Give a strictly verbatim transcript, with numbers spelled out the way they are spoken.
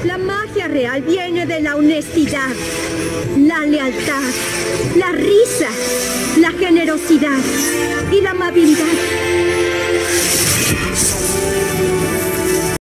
La magia real viene de la honestidad, la lealtad, la risa, la generosidad y la amabilidad.